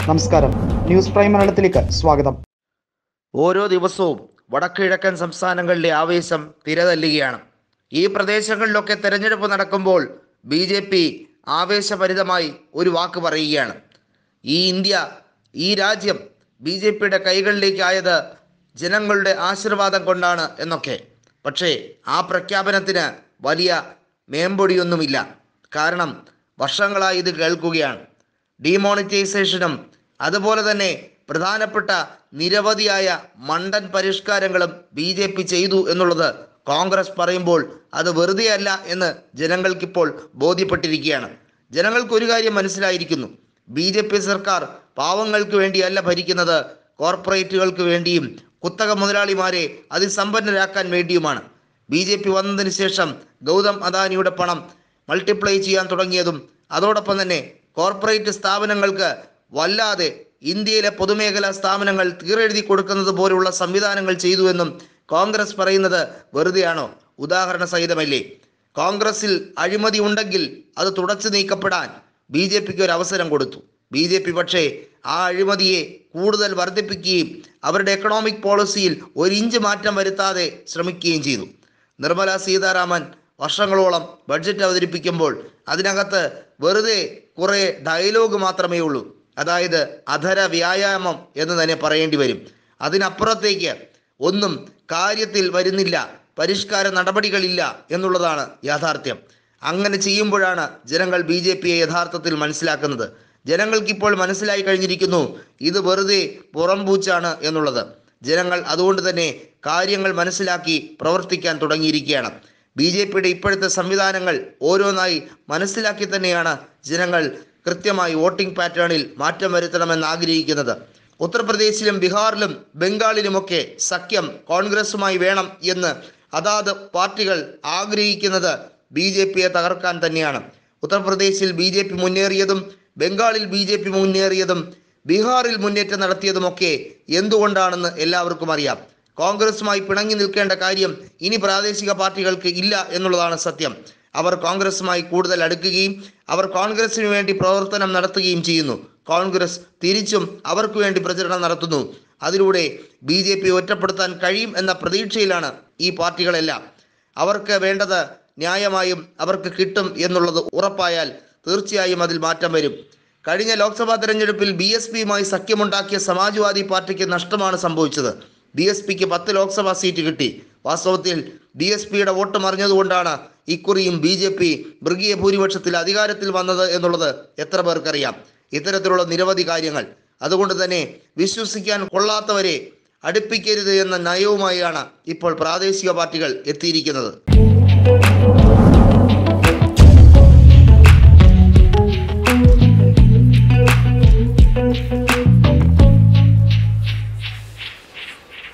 നമസ്കാരം, news prime മലയാളത്തിലേക്ക് സ്വാഗതം. ഓരോ ദിവസവും വടക്കുകിഴക്കൻ സംസ്ഥാനങ്ങളിലെ ആവേശം തിരതല്ലുകയാണ്. ഈ പ്രദേശങ്ങളിലൊക്കെ തെരഞ്ഞെടുപ്പ് നടക്കുമ്പോൾ BJP ആവേശഭരിതമായി ഒരു വാക്ക് പറയുകയാണ്. ഈ രാജ്യം BJPയുടെ കൈകളിലേക്കായത് ജനങ്ങളുടെ ആശീർവാദം കൊണ്ടാണ് എന്നൊക്കെ. പക്ഷേ ആ പ്രഖ്യാപനത്തിന് വലിയ മേമ്പൊടിയൊന്നുമില്ല. കാരണം വർഷങ്ങളായി ഇത് കേൾക്കുകയാണ്. ഡിമോണിറ്റൈസേഷനും അതുപോലെ തന്നെ പ്രധാനപ്പെട്ട നിരവധിയായ മണ്ടൻ പരിഷ്കാരങ്ങളും BJP ചെയ്തു എന്നുള്ളത് കോൺഗ്രസ് പറയുമ്പോൾ അത് വെറുതെയല്ല എന്ന് ജനങ്ങൾക്കിപ്പോൾ ബോധ്യപ്പെട്ടിരിക്കുകയാണ്. ജനങ്ങൾക്കൊരു കാര്യം മനസ്സിലായിരിക്കുന്നു. BJP സർക്കാർ പാവങ്ങൾക്ക് വേണ്ടിയല്ല ഭരിക്കുന്നത്, കോർപ്പറേറ്റുകൾക്ക് വേണ്ടിയും കുത്തക മുതലാളിമാരെ അതിസമ്പന്നരാക്കാൻ വേണ്ടിയുമാണ്. BJP വന്നതിന് ശേഷം ഗൗതം അദാനിയുടെ പണം മൾട്ടിപ്ലൈ ചെയ്യാൻ തുടങ്ങിയതും അതോടൊപ്പം തന്നെ കോർപ്പറേറ്റ് സ്ഥാപനങ്ങൾക്ക് വല്ലാതെ ഇന്ത്യയിലെ പൊതുമേഖലാ സ്ഥാപനങ്ങൾ തീരെഴുതി കൊടുക്കുന്നത് പോലുള്ള സംവിധാനങ്ങൾ ചെയ്തു എന്നും കോൺഗ്രസ് പറയുന്നത് വെറുതെയാണോ? ഉദാഹരണ സഹിതമല്ലേ. കോൺഗ്രസിൽ അഴിമതി ഉണ്ടെങ്കിൽ അത് തുടച്ചു നീക്കപ്പെടാൻ BJPക്ക് ഒരു അവസരം കൊടുത്തു. BJP പക്ഷേ ആ അഴിമതിയെ കൂടുതൽ വർദ്ധിപ്പിക്കുകയും അവരുടെ എക്കണോമിക് പോളിസിയിൽ ഒരു ഇഞ്ച് മാറ്റം വരുത്താതെ ശ്രമിക്കുകയും ചെയ്തു. നിർമ്മല സീതാരാമൻ വർഷങ്ങളോളം ബഡ്ജറ്റ് അവതരിപ്പിക്കുമ്പോൾ അതിനകത്ത് വെറുതെ കുറേ ഡയലോഗ് മാത്രമേ ഉള്ളൂ. അതായത് അധര വ്യായാമം എന്ന് തന്നെ പറയേണ്ടി വരും. അതിനപ്പുറത്തേക്ക് ഒന്നും കാര്യത്തിൽ വരുന്നില്ല, പരിഷ്കാര നടപടികളില്ല എന്നുള്ളതാണ് യാഥാർത്ഥ്യം. അങ്ങനെ ചെയ്യുമ്പോഴാണ് ജനങ്ങൾ BJPയെ യഥാർത്ഥത്തിൽ മനസ്സിലാക്കുന്നത്. ജനങ്ങൾക്കിപ്പോൾ മനസ്സിലായി കഴിഞ്ഞിരിക്കുന്നു ഇത് വെറുതെ പുറംപൂച്ചാണ് എന്നുള്ളത്. ജനങ്ങൾ അതുകൊണ്ട് തന്നെ കാര്യങ്ങൾ മനസ്സിലാക്കി പ്രവർത്തിക്കാൻ തുടങ്ങിയിരിക്കുകയാണ്. BJPയുടെ ഇപ്പോഴത്തെ സംവിധാനങ്ങൾ ഓരോന്നായി മനസ്സിലാക്കി തന്നെയാണ് ജനങ്ങൾ കൃത്യമായി വോട്ടിംഗ് പാറ്റേണിൽ മാറ്റം വരുത്തണമെന്ന് ആഗ്രഹിക്കുന്നത്. ഉത്തർപ്രദേശിലും ബീഹാറിലും ബംഗാളിലുമൊക്കെ സഖ്യം കോൺഗ്രസുമായി വേണം എന്ന് അതാത് പാർട്ടികൾ ആഗ്രഹിക്കുന്നത് BJPയെ തകർക്കാൻ തന്നെയാണ്. ഉത്തർപ്രദേശിൽ BJP മുന്നേറിയതും ബംഗാളിൽ BJP മുന്നേറിയതും ബീഹാറിൽ മുന്നേറ്റം നടത്തിയതുമൊക്കെ എന്തുകൊണ്ടാണെന്ന് എല്ലാവർക്കും അറിയാം. കോൺഗ്രസുമായി പിണങ്ങി നിൽക്കേണ്ട കാര്യം ഇനി പ്രാദേശിക പാർട്ടികൾക്ക് ഇല്ല എന്നുള്ളതാണ് സത്യം. അവർ കോൺഗ്രസുമായി കൂടുതൽ അടുക്കുകയും അവർ കോൺഗ്രസിന് വേണ്ടി പ്രവർത്തനം നടത്തുകയും ചെയ്യുന്നു. കോൺഗ്രസ് തിരിച്ചും അവർക്ക് വേണ്ടി പ്രചരണം നടത്തുന്നു. അതിലൂടെ BJP ഒറ്റപ്പെടുത്താൻ കഴിയും എന്ന പ്രതീക്ഷയിലാണ് ഈ പാർട്ടികളെല്ലാം. അവർക്ക് വേണ്ടത് ന്യായമായും അവർക്ക് കിട്ടും എന്നുള്ളത് ഉറപ്പായാൽ തീർച്ചയായും അതിൽ മാറ്റം വരും. കഴിഞ്ഞ ലോക്സഭാ തെരഞ്ഞെടുപ്പിൽ BSPയുമായി സഖ്യമുണ്ടാക്കിയ സമാജ്വാദി പാർട്ടിക്ക് നഷ്ടമാണ് സംഭവിച്ചത്. BSPക്ക് 10 ലോക്സഭാ സീറ്റ് കിട്ടി. വാസ്തവത്തിൽ BSPയുടെ വോട്ട് മറിഞ്ഞതുകൊണ്ടാണ് ഇക്കുറിയും BJP മൃഗീയ ഭൂരിപക്ഷത്തിൽ അധികാരത്തിൽ വന്നത് എന്നുള്ളത് എത്ര പേർക്കറിയാം. ഇത്തരത്തിലുള്ള നിരവധി കാര്യങ്ങൾ. അതുകൊണ്ട് തന്നെ വിശ്വസിക്കാൻ കൊള്ളാത്തവരെ അടുപ്പിക്കരുത് എന്ന നയവുമായാണ് ഇപ്പോൾ പ്രാദേശിക പാർട്ടികൾ എത്തിയിരിക്കുന്നത്.